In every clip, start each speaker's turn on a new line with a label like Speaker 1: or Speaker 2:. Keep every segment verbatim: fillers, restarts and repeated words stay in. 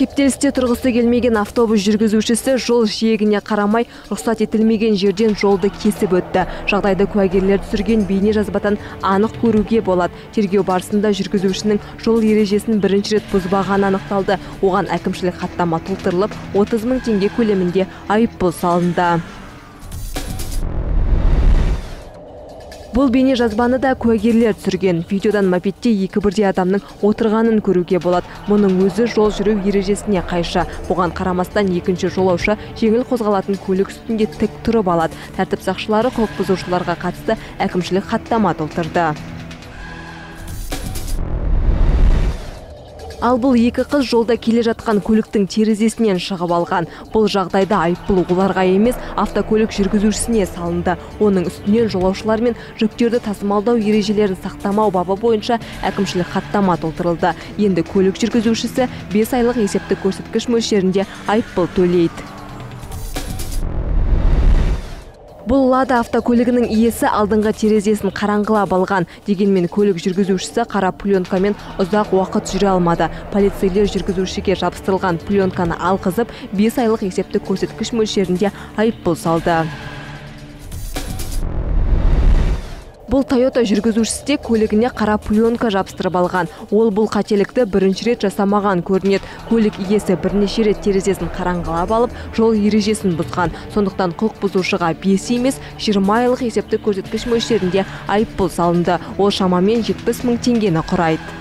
Speaker 1: Кептелісте тұрғысы келмеген автобус жүргізушісі жол жиегіне қарамай рұқсат етілмеген жерден жолды кесіп өтті. Жағдайды куәгерлер түсірген бейне жазбадан анық көруге болады. Тергеу барысында жүргізушінің жол ережесін бірінші рет бұзбағаны анықталды. Оған әкімшілік хаттама толтырылып, отыз мың теңге көлемінде айыппұл салынды. Бұл бейне жазбаны да куәгерлер түсірген. Видеодан мопедте екі бірдей адамның отырғанын көруге болады. Мұның өзі жол жүру ережесіне қайшы. Бұған қарамастан екінші жолаушы жеңіл қозғалатын көлік үстінде тік тұрып алады. Тәртіп сақшылары құқық бұзушыларға қатысты әкімшілік хаттама толтырды. Ал бұл екі қыз жолда келе жатқан көліктің терезесінен шығып алған. Бұл жағдайда айыппұл оларға емес, автокөлік жүргізушісіне салынды. Оның үстінен жолаушылар мен жүктерді тасымалдау ережелерін сақтамау бабы бойынша әкімшілік хаттама толтырылды. Енді көлік жүргізушісі бес айлық есептік көрсеткіш мөлшерінде айыппұл төлейді. Бұл Лада автокөлігінің иесі алдыңғы терезесін қараңғылап алған. Дегенмен көлік жүргізушісі қара пленкамен ұзақ уақыт жүре алмады. Полицейлер жүргізушіге жабыстырылған пленканы алғызып, бес айлық есептік көрсеткіш мөлшерінде айыппұл салды. Бұл Toyota жүргізушісі де көлігіне қара пленка жабыстырып алған. Ол бұл қателікті бірінші рет жасамаған көрінеді. Көлік иесі бірнеше рет терезесін қараңғылап алып, жол ережесін бұзған. Сондықтан құқық бұзушыға бес емес, жиырма айлық есептік көрсеткіш мөлшерінде айыппұл салынды. Ол шамамен жетпіс мың теңгені құрайды.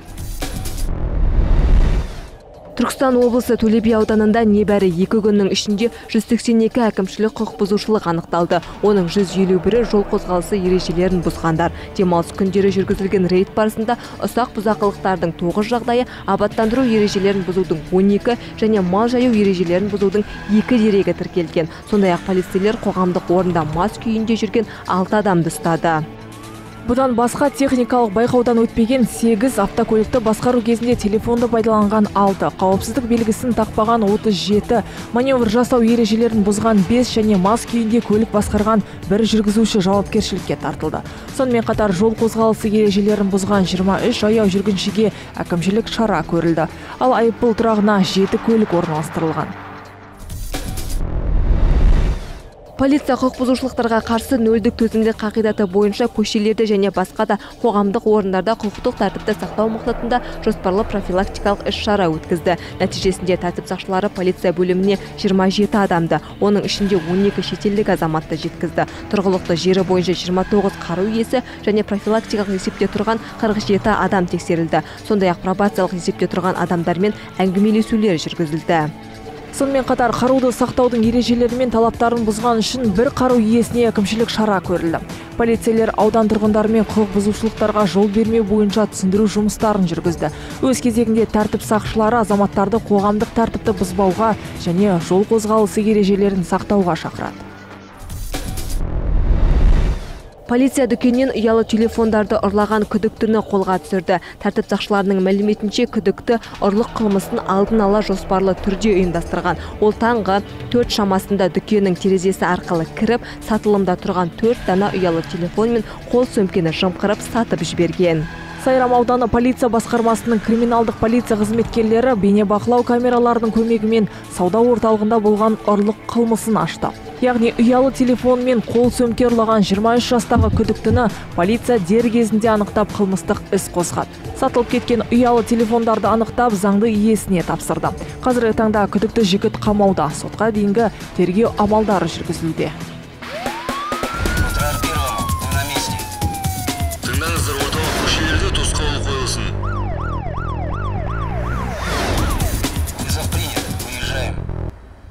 Speaker 1: Түркістан облысы Төле би ауданында небәрі екі күннің ішінде жүз сексен екі әкімшілік құқық бұзушылық анықталды. Оның жүз елу бірі жол қозғалысы ережелерін бұзғандар. Демалыс күндері жүргізілген рейд барысында ұсақ бұзақылықтардың тоғыз жағдайы, абаттандыру ережелерін бұзудың он екі және мал жаю ережелерін бұзудың екі дерегі тіркелген. Сондай-ақ полицейлер қоғамдық орында мас күйінде жүрген алты адамды ұстады.
Speaker 2: Бұдан басқа техникалық байқаудан өтпеген сегіз, автокөлікті басқару кезінде телефонды пайдаланған алты, қауіпсіздік белгісін тақпаған отыз жеті, маневр жасау ережелерін бұзған бес және мас күйінде көлік басқарған бір жүргізуші жауапкершілікке тартылды. Сонымен қатар жол қозғалысы ережелерін бұзған жиырма үш аяу жүргіншіге әкімшілік шара көрілді. Ал айыппұл тұрағына жеті көлік орналастырылған.
Speaker 1: Полиция құқық бұзушылықтарға қарсы нөлдік төзімділік қағидаты бойынша көшелерде және басқа да қоғамдық орындарда құқықтық тәртіпті сақтау мақсатында жоспарлы профилактикалық іс-шара өткізді. Нәтижесінде тәртіп сақшылары полиция бөліміне жиырма жеті адамды, оның ішінде он екі шетелдік азаматты жеткізді. Тұрғылықты жері бойынша жиырма тоғыз қару иесі және профилактикалық есепте тұрған қырық жеті адам тексерілді. Сондай-ақ пробациялық есепте тұрған адамдармен әңгімелесулер жүргізілді.
Speaker 2: Сонымен қатар қаруды сақтаудың ережелері мен талаптарын бұзған үшін бір қару иесіне әкімшілік шара көрілді. Полицейлер аудан тұрғындарымен құқық бұзушылықтарға жол бермеу бойынша түсіндіру жұмыстарын жүргізді. Өз кезегінде тәртіп сақшылары азаматтарды қоғамдық тәртіпті бұзбауға және жол қозғалысы ережелерін сақтауға шақырады.
Speaker 1: Полиция дүкеннен ұялы телефондарды ұрлаған күдіктіні қолға түсірді. Тәртіп сақшыларының мәліметінше күдікті ұрлық қылмысын алдын ала жоспарлы түрде ұйымдастырған. Ол таңғы төрт шамасында дүкеннің терезесі арқылы кіріп, сатылымда тұрған төрт дана ұялы телефон мен қол сөмкені жымқырып сатып жіберген.
Speaker 2: Сайрам ауданы полиция басқармасының криминалдық полиция қызметкерлері бейнебақылау камераларының көмегімен сауда орталығында болған ұрлық қылмысын ашты. Яғни ұялы телефон мен қол сөмке ұрлаған жиырма үш жастағы күдіктіні полиция дер кезінде анықтап қылмыстық іс қозғады. Сатылып кеткен ұялы телефондарды анықтап заңды иесіне тапсырды. Қазіргі таңда күдікті жігіт қамауда, сотқа дейінгі тергеу амалдары жүргізілуде.
Speaker 3: Тыңдаңыздар, орталық көшелерде тосқауыл қойылсын.